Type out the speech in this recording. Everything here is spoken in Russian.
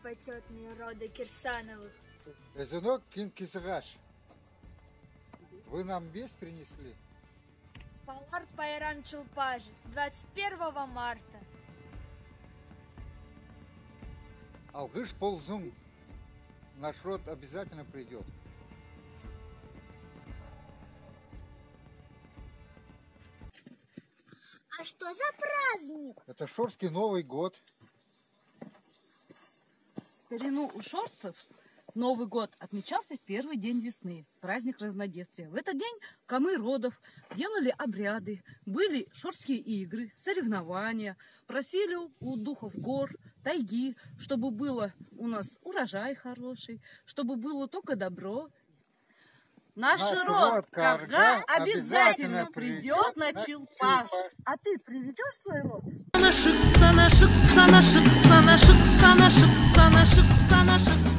почетные роды Кирсановых. Эзенок Кинкисагаш, вы нам весть принесли? Палар Пайран Чулпажи, 21 марта. Алгыш ползун, наш род обязательно придет. А что за праздник? Это Шорский Новый год. В старину у шорцев Новый год отмечался в первый день весны, праздник Разноденствия. В этот день камы родов делали обряды, были шорские игры, соревнования, просили у духов гор, тайги, чтобы было у нас урожай хороший, чтобы было только добро. Наш род Карга обязательно придет на Чулпаш. А ты приведешь свой род? Санашик, санашик, санашик, санашик, санашик, санашик, санашик.